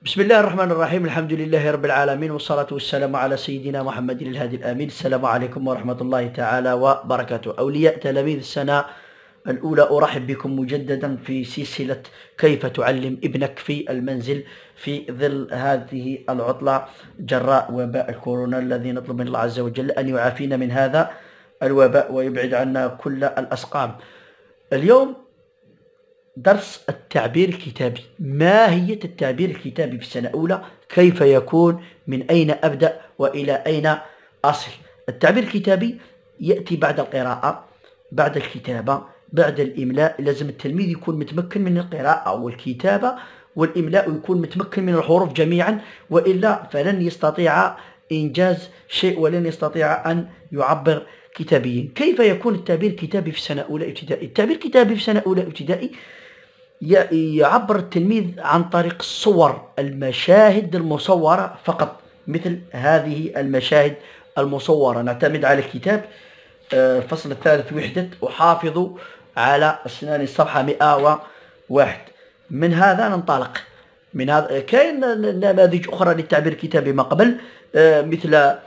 بسم الله الرحمن الرحيم. الحمد لله رب العالمين، والصلاة والسلام على سيدنا محمد الهادي الآمين. السلام عليكم ورحمة الله تعالى وبركاته. أولياء تلاميذ السنة الأولى، أرحب بكم مجددا في سلسلة كيف تعلم ابنك في المنزل في ظل هذه العطلة جراء وباء الكورونا، الذي نطلب من الله عز وجل أن يعافينا من هذا الوباء ويبعد عنا كل الأسقام. اليوم درس التعبير الكتابي. ماهية التعبير الكتابي في السنة الأولى؟ كيف يكون؟ من أين أبدأ وإلى أين أصل؟ التعبير الكتابي يأتي بعد القراءة، بعد الكتابة، بعد الإملاء. لازم التلميذ يكون متمكن من القراءة والكتابة والإملاء، ويكون متمكن من الحروف جميعا، وإلا فلن يستطيع إنجاز شيء ولن يستطيع أن يعبر كتابيا. كيف يكون التعبير الكتابي في سنة أولى ابتدائي؟ التعبير الكتابي في سنة أولى ابتدائي يعبر التلميذ عن طريق الصور، المشاهد المصورة فقط، مثل هذه المشاهد المصورة. نعتمد على الكتاب الفصل الثالث وحدة أحافظ على أسنان الصفحة 101. من هذا ننطلق. من هذا كاين نماذج أخرى للتعبير الكتابي ما قبل، مثل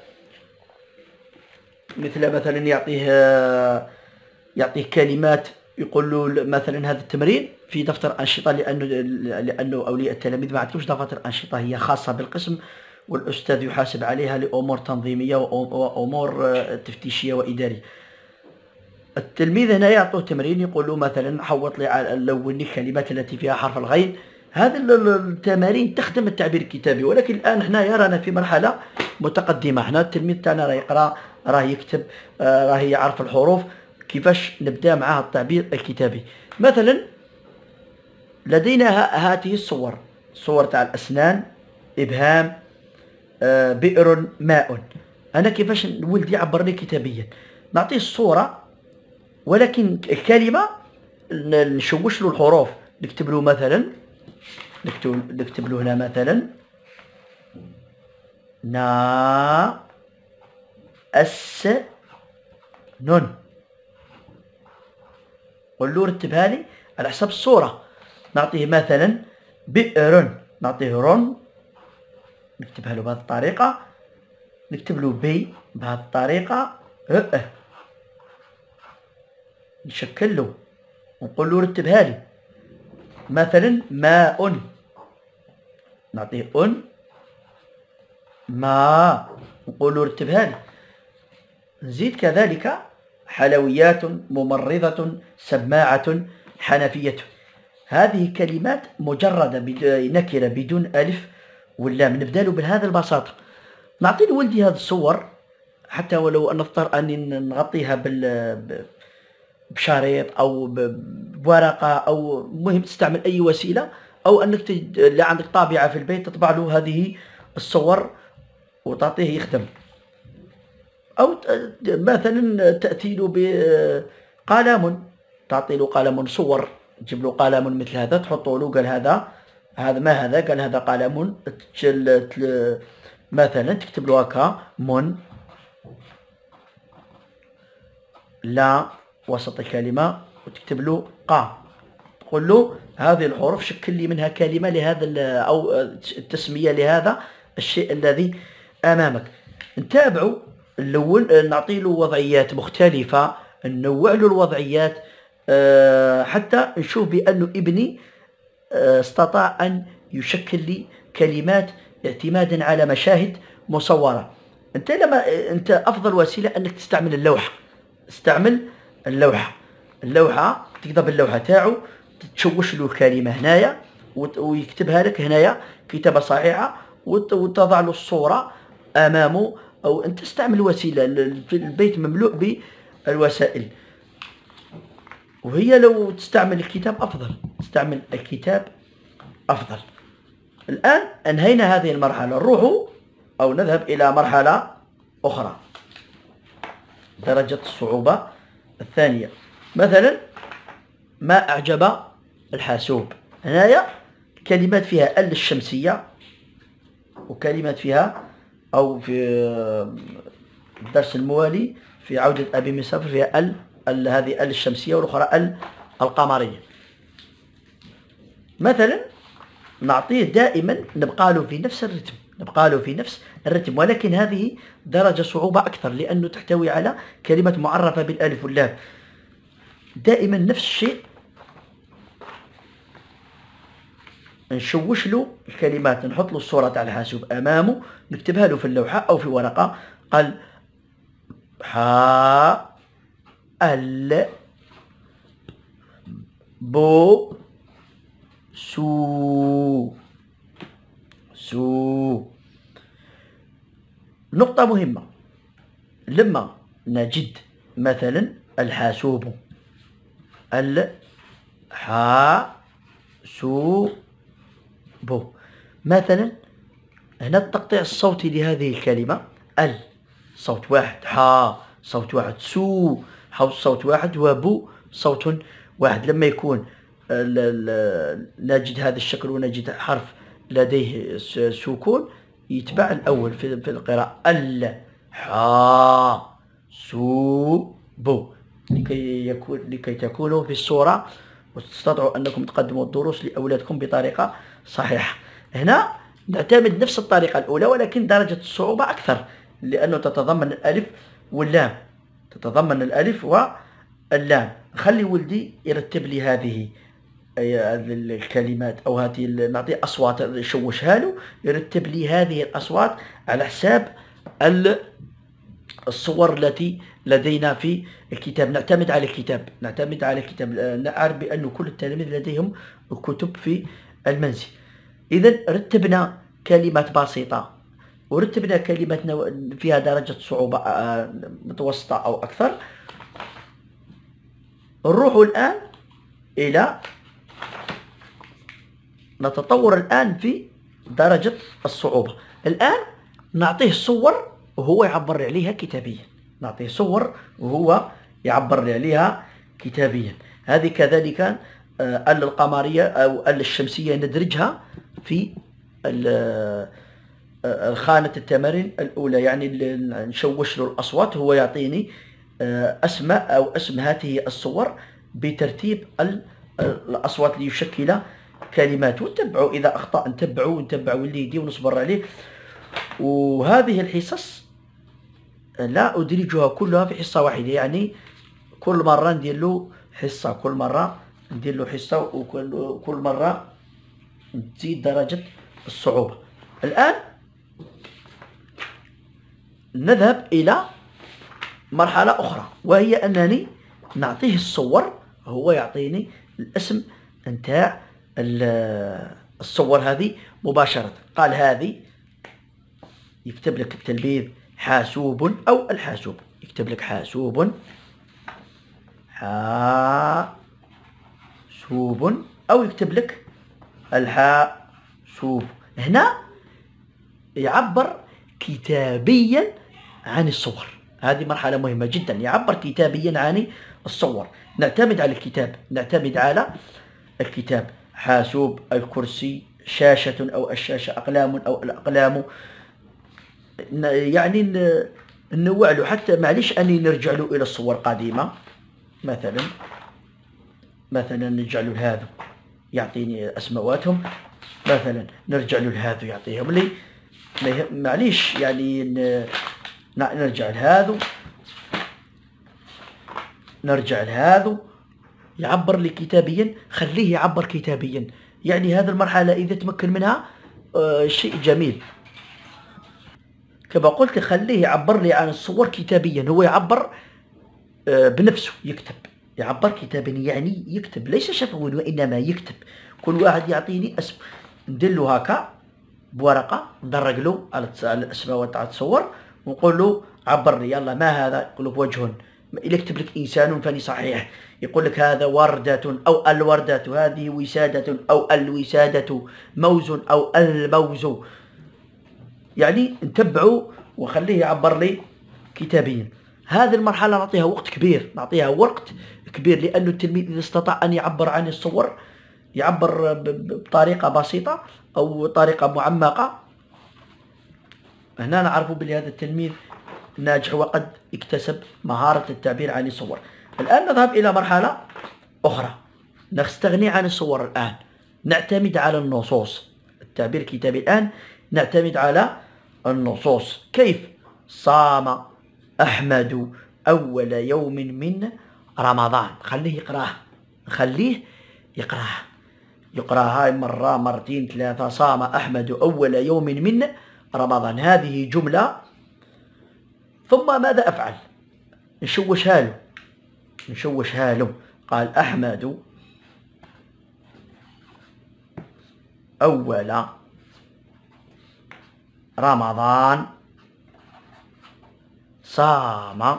مثلا يعطيه كلمات، يقول له مثلا هذا التمرين في دفتر أنشطة، لأنه أولياء التلاميذ ما عندهمش دفتر أنشطة، هي خاصة بالقسم، والأستاذ يحاسب عليها لأمور تنظيمية وأمور تفتيشية وإدارية. التلميذ هنا يعطوه تمرين، يقول له مثلا حوط لي لون الكلمات التي فيها حرف الغين. هذه التمارين تخدم التعبير الكتابي، ولكن الآن احنا يرانا في مرحلة متقدمة. احنا التلميذ تاعنا راه يقرأ، راه يكتب، راه يعرف الحروف. كيفاش نبدأ معاه التعبير الكتابي؟ مثلا لدينا هذه الصور، صور تاع الأسنان، إبهام، بئر، ماء. أنا كيفاش ولدي يعبر لي كتابيا؟ نعطيه الصورة، ولكن الكلمة نشوش له الحروف. نكتب له مثلا، نكتب له هنا مثلا نا أس نون. قل له رتبها لي على حسب الصورة. نعطيه مثلا بئر، نعطيه رن، نكتبها له بهذه الطريقة. نكتب له بي بهذه الطريقة، نشكل له ونقول له رتبها لي. مثلا ماء، نعطيه ماء، نقول له رتبها لي. نزيد كذلك حلويات، ممرضة، سماعة، حنفية. هذه كلمات مجردة نكرة بدون ألف واللام. نبدأ له بهذا البساطة. نعطي لولدي هذه الصور، حتى ولو أن نضطر أن نغطيها بشريط أو بورقة، أو مهم تستعمل أي وسيلة، أو أنك لا عندك طابعة في البيت تطبع له هذه الصور وتعطيه يخدم. أو مثلا تأتي له بقلم، تعطي له قلم، صور، تجيب له قلم مثل هذا تحطه له، قال هذا ما هذا؟ قال هذا قلم. مثلا تكتب له هكا من، لا وسط الكلمة، وتكتب له قا. تقول له هذه الحروف شكل لي منها كلمة لهذا، أو التسمية لهذا الشيء الذي أمامك. نتابعه، نعطي له وضعيات مختلفة، ننوع له الوضعيات، حتى نشوف بأنه ابني استطاع أن يشكل لي كلمات اعتمادا على مشاهد مصورة. أنت أفضل وسيلة أنك تستعمل اللوحة. استعمل اللوحة، تكتب اللوحة تاعو، تشوش له الكلمة هنايا ويكتبها لك هنايا كتابة صحيحة، وتضع له الصورة أمامه. أو أنت تستعمل وسيلة، في البيت مملوء بالوسائل، وهي لو تستعمل الكتاب أفضل، تستعمل الكتاب أفضل. الآن أنهينا هذه المرحلة، نروح أو نذهب إلى مرحلة أخرى، درجة الصعوبة الثانية. مثلا ما أعجب الحاسوب. هنايا كلمات فيها ال الشمسية، وكلمات فيها، أو في الدرس الموالي في عودة أبي مسافر فيها هذه الشمسية، والأخرى القمرية. مثلا نعطيه دائما، نبقى له في نفس الرتم، نبقى له في نفس الرتم، ولكن هذه درجة صعوبة أكثر لأنه تحتوي على كلمة معرفة بالألف واللام. دائما نفس الشيء، نشوش له الكلمات، نحط له الصورة تاع الحاسوب أمامه، نكتبها له في اللوحة أو في ورقة. قال حا ال بو سو سو. نقطة مهمة، لما نجد مثلا الحاسوب، الحاسوب مثلا، هنا التقطيع الصوتي لهذه الكلمة، ال صوت واحد، حا صوت واحد، سو صوت واحد، وبو صوت واحد. لما يكون نجد هذا الشكل ونجد حرف لديه سكون، يتبع الأول في القراءة، ال حا سو بو، لكي تكونوا في الصورة وتستطيعوا أنكم تقدموا الدروس لأولادكم بطريقة صحيحة. هنا نعتمد نفس الطريقة الأولى، ولكن درجة الصعوبة أكثر لأنه تتضمن الألف واللام، تتضمن الألف واللام. خلي ولدي يرتب لي هذه الكلمات أو هذه، نعطيه أصوات نشوشها له، يرتب لي هذه الأصوات على حساب الصور التي لدينا في الكتاب. نعتمد على الكتاب، نعرف بأن كل التلاميذ لديهم كتب في المنزل. إذا رتبنا كلمات بسيطة ورتبنا كلمات فيها درجة صعوبة متوسطة أو أكثر. نروح الآن إلى نتطور الآن في درجة الصعوبة. الآن نعطيه صور وهو يعبر عليها كتابيا، نعطيه صور وهو يعبر عليها كتابيا. هذه كذلك ال القمرية أو ال الشمسية ندرجها في خانة التمارين الأولى، يعني نشوش له الأصوات، هو يعطيني أسماء أو اسم هذه الصور بترتيب الأصوات ليشكل كلمات، ونتبعوا إذا أخطأ نتبعوا وليدي ونصبر عليه. وهذه الحصص لا أدرجها كلها في حصة واحدة، يعني كل مرة ندير له حصة، وكل مرة تزيد درجة الصعوبة. الآن نذهب إلى مرحلة أخرى، وهي أنني نعطيه الصور، هو يعطيني الاسم نتاع الصور هذه مباشرة. قال هذه، يكتب لك التلميذ حاسوب أو الحاسوب، يكتب لك حاسوب أو يكتب لك الحاسوب. هنا يعبر كتابيا عن الصور، هذه مرحلة مهمة جدا، يعبر كتابيا عن الصور. نعتمد على الكتاب، حاسوب، الكرسي، شاشة أو الشاشة، أقلام أو الأقلام، يعني ننوع له حتى معليش أني نرجع له إلى الصور قديمة. مثلا نرجع له هذا يعطيني أسماواتهم، مثلا نرجع له هذا يعطيهم لي، معليش يعني نرجع لهذا يعبر لي كتابيا، خليه يعبر كتابيا. يعني هذه المرحلة إذا تمكن منها شيء جميل. كما قلت خليه يعبر لي عن الصور كتابيا، هو يعبر بنفسه، يعبر كتابيا، يعني يكتب ليس شفوي وإنما يكتب. كل واحد يعطيني اسم، ندير له هكا بورقة، ندرج له على الأسماء تاع الصور ونقول له عبر لي، يلا ما هذا؟ يقول لك وجه. إلا يكتب لك إنسان فني صحيح، يقول لك هذا وردة أو الوردة، هذه وسادة أو الوسادة، موز أو الموز. يعني نتبعوا وخليه يعبر لي كتابيا. هذه المرحلة نعطيها وقت كبير، لأن التلميذ إذا استطاع أن يعبر عن الصور، يعبر بطريقة بسيطة أو طريقة معمقة، هنا نعرف بهذا التلميذ ناجح وقد اكتسب مهارة التعبير عن الصور. الآن نذهب إلى مرحلة أخرى، نستغني عن الصور الآن، نعتمد على النصوص. التعبير الكتابي الآن نعتمد على النصوص. كيف؟ صام أحمد أول يوم من رمضان. خليه يقراها يقراها مرة مرتين ثلاثة. صام أحمد أول يوم من رمضان، هذه جملة. ثم ماذا أفعل؟ نشوشها له. قال أحمد أول رمضان صام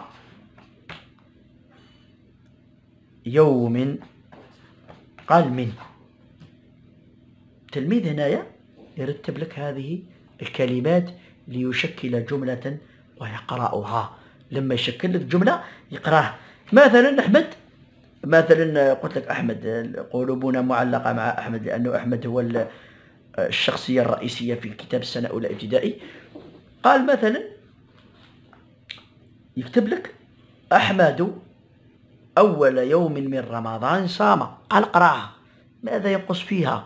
يوم. قال من. التلميذ هنايا يرتب لك هذه الكلمات ليشكل جملة ويقرأها. لما يشكل لك جملة يقراها. مثلا أحمد، مثلا قلت لك أحمد قلوبنا معلقة مع أحمد، لأنه أحمد هو الشخصية الرئيسية في الكتاب السنة الأولى ابتدائي. قال مثلا يكتب لك أحمد أول يوم من رمضان صام. قال اقرأها. ماذا ينقص فيها؟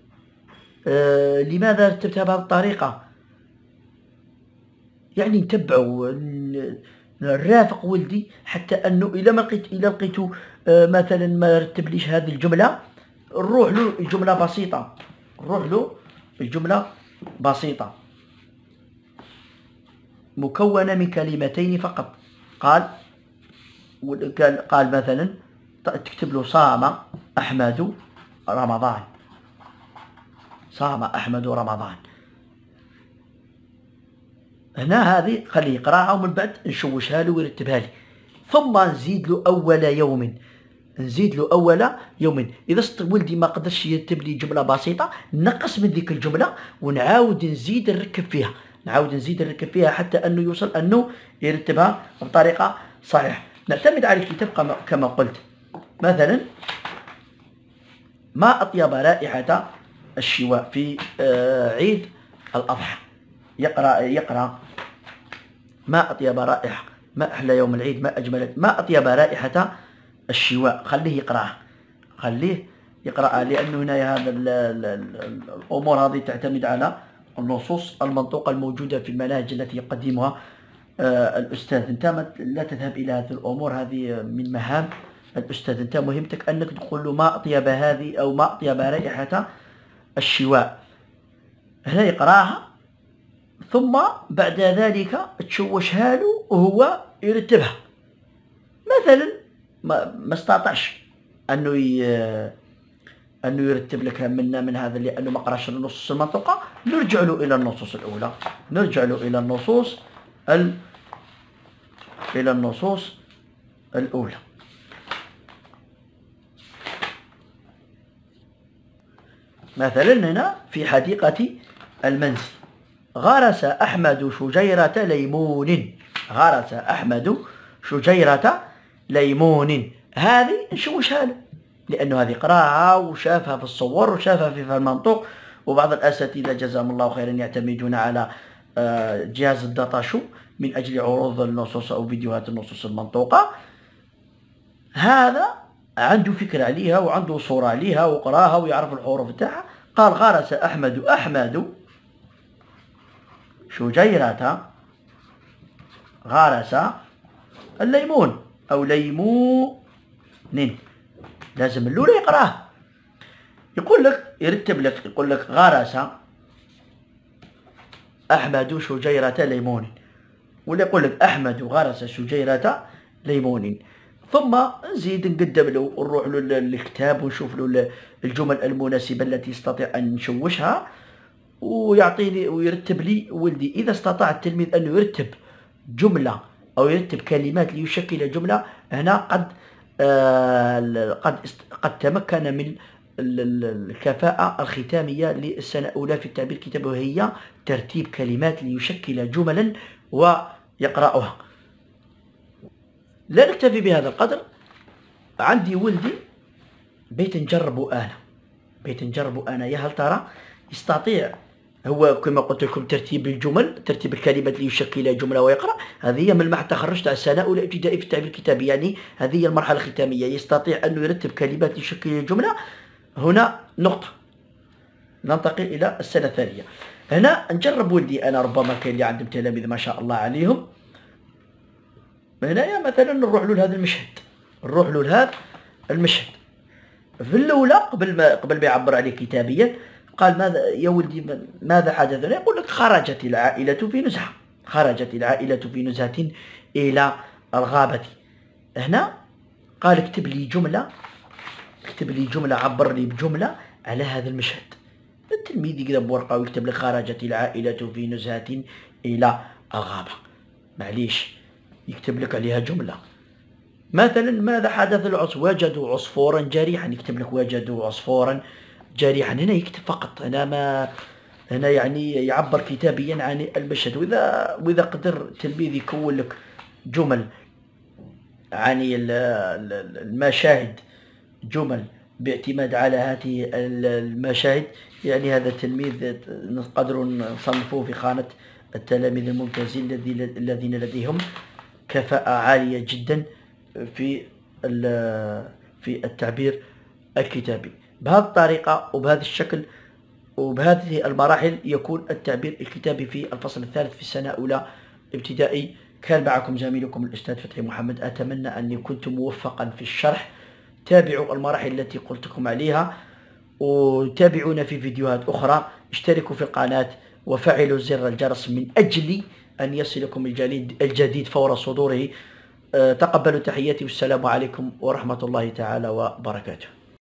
لماذا رتبتها بهذه الطريقة؟ يعني نتبعوا، نرافق ولدي حتى أنه إذا لقيت مثلا ما رتبليش هذه الجملة، نروح له الجملة بسيطة مكونة من كلمتين فقط. قال مثلا تكتب له صام أحمد رمضان. صام أحمد رمضان. هنا هذه خليه يقراها ومن بعد نشوشها له ويرتبها لي. ثم نزيد له أول يوم. إذا ولدي ما قدرش يرتب لي جملة بسيطة، نقص من ذيك الجملة ونعاود نزيد نركب فيها حتى أنه يوصل أنه يرتبها بطريقة صحيحة. نعتمد على الكتاب كما قلت. مثلا ما أطيب رائحة الشواء في عيد الأضحى. يقرأ ما أطيب رائحة، ما أحلى يوم العيد، ما أجمل، ما أطيب رائحة الشواء. خليه يقرأها لأنه هنا هذا الأمور هذه تعتمد على النصوص المنطوقة الموجودة في المناهج التي يقدمها الأستاذ. أنت لا تذهب إلى هذه الأمور، هذه من مهام الأستاذ. أنت مهمتك أنك تقول له ما أطيب هذه أو ما أطيب رائحة الشواء. هنا يقرأها ثم بعد ذلك تشوشها له وهو يرتبها. مثلا ما استطعش أنه يرتب لك من هذا لأنه ما قراش النصوص المنطوقة، نرجع له إلى النصوص الأولى، إلى النصوص الأولى. مثلا هنا في حديقة المنزل غرس أحمد شجيرة ليمون. هذه نشوشها له لأنه هذه قراءة وشافها في الصور وشافها في المنطوق. وبعض الأساتذة جزاهم الله خيرا يعتمدون على جهاز الداتا شو من أجل عروض النصوص أو فيديوهات النصوص المنطوقة. هذا عنده فكرة عليها وعنده صورة عليها وقراها ويعرف الحروف بتاعها. قال غرس أحمد شجيرة، غرس الليمون أو ليمون. لازم الأولى يقراه. يرتب لك يقول لك غرس أحمد شجيرة ليمون، ولا يقول لك أحمد غرس شجيرة ليمون. ثم نزيد نقدم له ونروح له للكتاب ونشوف له الجمل المناسبة التي يستطيع أن نشوشها ويعطيني ويرتب لي ولدي. إذا استطاع التلميذ أنه يرتب جملة أو يرتب كلمات ليشكل جملة، هنا قد تمكن من الكفاءة الختامية للسنة الأولى في التعبير الكتابي، وهي ترتيب كلمات ليشكل جملا ويقرأها. لا نكتفي بهذا القدر. عندي ولدي بيت نجربه أنا يا هل ترى يستطيع هو كما قلت لكم ترتيب الجمل، ترتيب الكلمات ليشكل جملة ويقرأ. هذه هي من ما تخرجت على السنة الأولى ابتدائي في التعبير الكتابي، يعني هذه هي المرحلة الختامية. يستطيع أن يرتب كلمات ليشكل جملة. هنا نقطة. ننتقل إلى السنة الثانية. هنا نجرب ولدي أنا، ربما كاين اللي عندهم تلاميذ ما شاء الله عليهم. هنايا مثلا نروح له لهذا المشهد، نروح له لهذا المشهد. في الأولى قبل ما يعبر عليه كتابيا قال ماذا يا ولدي ماذا حدث هنا؟ يقول لك خرجت العائلة في نزهة، خرجت العائلة في نزهة إلى الغابة. هنا قال اكتب لي جملة، اكتب لي جملة، عبر لي بجملة على هذا المشهد. التلميذ يكتب ورقة ويكتب لك خرجت العائلة في نزهة إلى الغابة، معليش يكتب لك عليها جملة. مثلا ماذا حدث العصفور؟ وجدوا عصفورا جريحا، يكتب لك وجدوا عصفورا جريحا. هنا يكتب فقط، هنا يعني يعبر كتابيا عن المشهد. وإذا قدر التلميذ يكون لك جمل عن المشاهد، جمل باعتماد على هذه المشاهد، يعني هذا التلميذ نقدر نصنفه في خانة التلاميذ الممتازين الذين لديهم كفاءة عالية جدا في التعبير الكتابي. بهذه الطريقة وبهذا الشكل وبهذه المراحل يكون التعبير الكتابي في الفصل الثالث في السنة الأولى ابتدائي. كان معكم زميلكم الأستاذ فتحي محمد، أتمنى أني كنت موفقا في الشرح. تابعوا المراحل التي قلتكم عليها، وتابعونا في فيديوهات أخرى. اشتركوا في القناة وفعلوا زر الجرس من أجل أن يصلكم الجديد فور صدوره. تقبلوا تحياتي، والسلام عليكم ورحمة الله تعالى وبركاته.